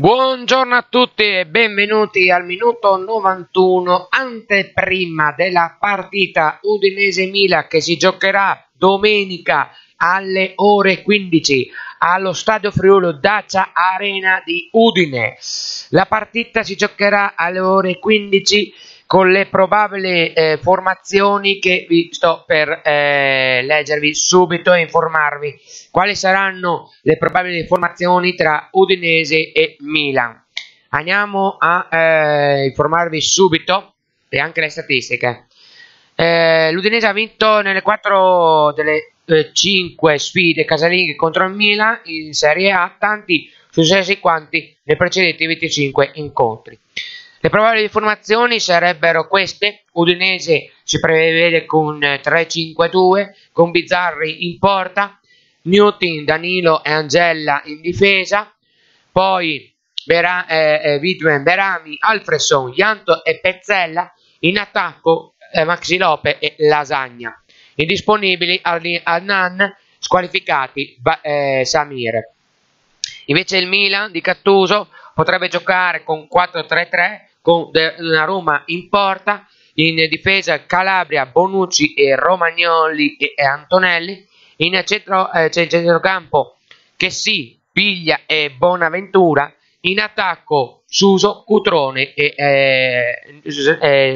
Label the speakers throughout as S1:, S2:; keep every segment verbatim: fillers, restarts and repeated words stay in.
S1: Buongiorno a tutti e benvenuti al minuto novantuno, anteprima della partita Udinese-Milan che si giocherà domenica alle ore quindici allo Stadio Friuli Dacia Arena di Udine. La partita si giocherà alle ore quindici con le probabili eh, formazioni che vi sto per eh, leggervi subito e informarvi quali saranno le probabili formazioni tra Udinese e Milan. Andiamo a eh, informarvi subito e anche le statistiche. Eh, L'Udinese ha vinto nelle quattro delle eh, cinque sfide casalinghe contro il Milan in Serie A, tanti successi quanti nei precedenti venticinque incontri. Le probabili formazioni sarebbero queste: Udinese si prevede con tre cinque due, con Bizzarri in porta, Newton, Danilo e Angela in difesa, poi Bera, eh, Vidwen, Berami, Alfredson, Janto e Pezzella, in attacco eh, Maxi Lopez e Lasagna. Indisponibili Adnan, squalificati eh, Samir. Invece il Milan di Gattuso potrebbe giocare con quattro tre tre, con Donnarumma in porta, in difesa Calabria, Bonucci e Romagnoli e Antonelli, in centro, eh, centrocampo Chessy, Piglia e Bonaventura, in attacco Suso, Cutrone e eh, eh,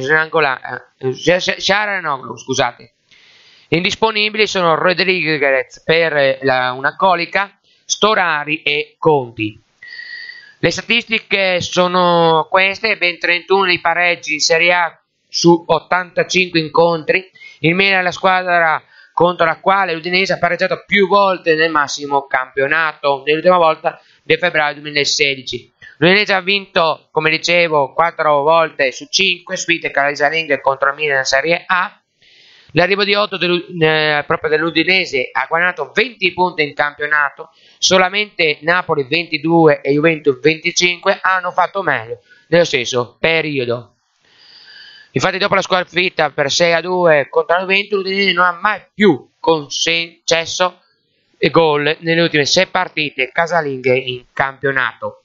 S1: Sharanoglu, scusate. Indisponibili sono Rodriguez per la, una colica, Storari e Conti. Le statistiche sono queste: ben trentuno i pareggi in Serie A su ottantacinque incontri. Il Milan è la squadra contro la quale l'Udinese ha pareggiato più volte nel massimo campionato, nell'ultima volta del febbraio duemilasedici. L'Udinese ha vinto, come dicevo, quattro volte su cinque sfide casalinghe contro il Milan in Serie A. L'arrivo di Otto del, eh, proprio dell'Udinese ha guadagnato venti punti in campionato, solamente Napoli ventidue e Juventus venticinque hanno fatto meglio nello stesso periodo. Infatti dopo la sconfitta per sei a due contro la Juventus, l'Udinese non ha mai più concesso gol nelle ultime sei partite casalinghe in campionato.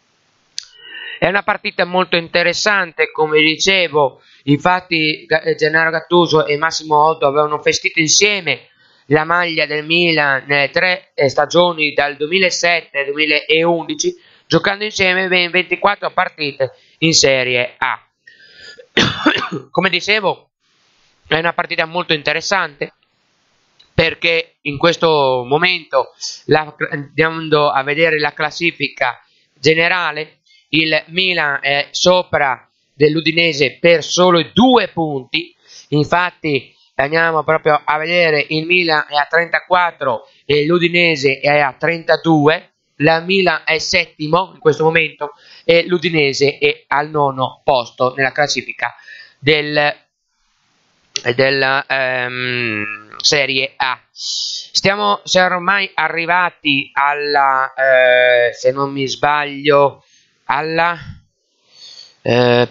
S1: È una partita molto interessante, come dicevo. Infatti Gennaro Gattuso e Massimo Otto avevano vestito insieme la maglia del Milan nelle tre stagioni dal duemilasette al duemilaundici, giocando insieme ben ventiquattro partite in Serie A. Come dicevo, è una partita molto interessante perché in questo momento, la, andando a vedere la classifica generale, il Milan è sopra dell'Udinese per solo due punti. Infatti andiamo proprio a vedere, il Milan è a trentaquattro e l'Udinese è a trentadue. La Milan è settimo in questo momento e l'Udinese è al nono posto nella classifica del, della um, Serie A. Stiamo siamo ormai arrivati alla, eh, se non mi sbaglio, alla eh,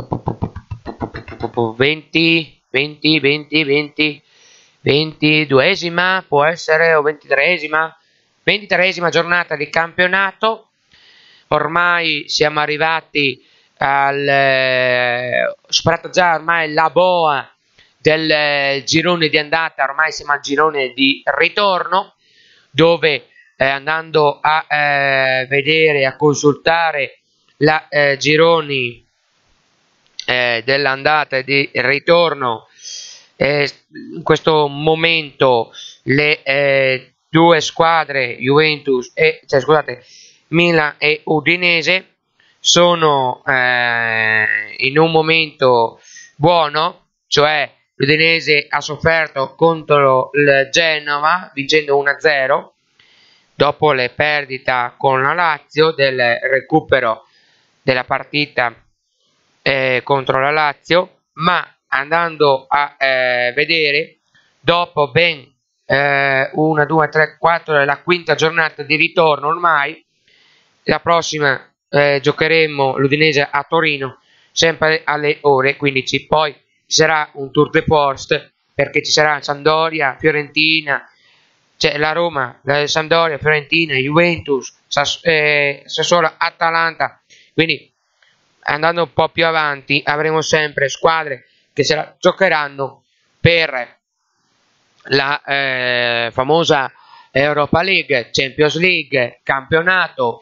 S1: venti, venti, venti, venti, ventiduesima, può essere, o ventitreesima, ventitreesima giornata di campionato. Ormai siamo arrivati al eh, superato già ormai la boa del eh, girone di andata, ormai siamo al girone di ritorno, dove eh, andando a eh, vedere, a consultare la eh, gironi eh, dell'andata e di ritorno, eh, in questo momento le eh, due squadre Juventus e cioè, scusate, Milan e Udinese sono eh, in un momento buono, cioè l'Udinese ha sofferto contro il Genova vincendo uno a zero dopo le perdite con la Lazio, del recupero della partita eh, contro la Lazio, ma andando a eh, vedere, dopo ben eh, uno, due, tre, quattro, la quinta giornata di ritorno ormai, la prossima eh, giocheremo l'Udinese a Torino, sempre alle ore quindici, poi ci sarà un tour de force perché ci sarà Sampdoria, Fiorentina, c'è la Roma, la Sampdoria, Fiorentina, Juventus, Sass eh, Sassuolo, Atalanta, quindi andando un po' più avanti avremo sempre squadre che se la giocheranno per la eh, famosa Europa League, Champions League, campionato,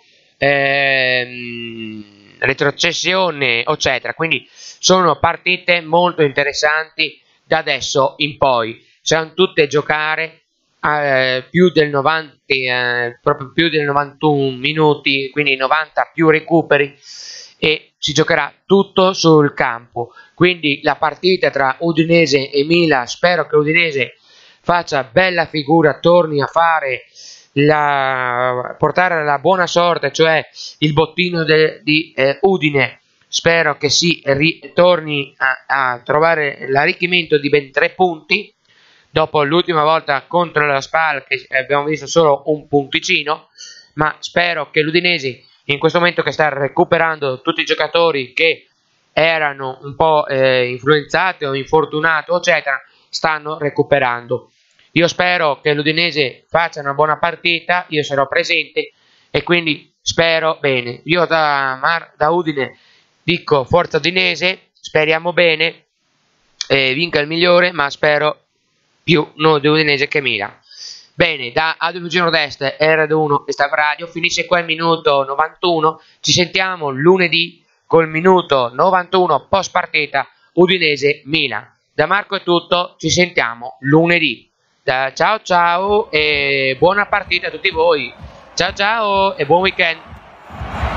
S1: ehm, retrocessione, eccetera. Quindi sono partite molto interessanti da adesso in poi. Saranno tutte giocare eh, più del novanta, eh, proprio più del novantuno minuti, quindi novanta più recuperi, e si giocherà tutto sul campo. Quindi la partita tra Udinese e Milan, spero che Udinese faccia bella figura, torni a fare la, portare la buona sorte, cioè il bottino de, di eh, Udine. Spero che si ritorni a, a trovare l'arricchimento di ben tre punti dopo l'ultima volta contro la Spal, che abbiamo visto solo un punticino, ma spero che l'Udinese, in questo momento che sta recuperando tutti i giocatori che erano un po' eh, influenzati o infortunati, eccetera, stanno recuperando. Io spero che l'Udinese faccia una buona partita, io sarò presente e quindi spero bene. Io da, Mar da Udine dico forza Udinese, speriamo bene, eh, vinca il migliore, ma spero più noi di Udinese che Milan. Bene, da A due G Nord-Est, R D uno e Stav Radio, finisce qua il minuto novantuno, ci sentiamo lunedì col minuto novantuno post partita Udinese-Milan. Da Marco è tutto, ci sentiamo lunedì. Da, ciao ciao e buona partita a tutti voi. Ciao ciao e buon weekend.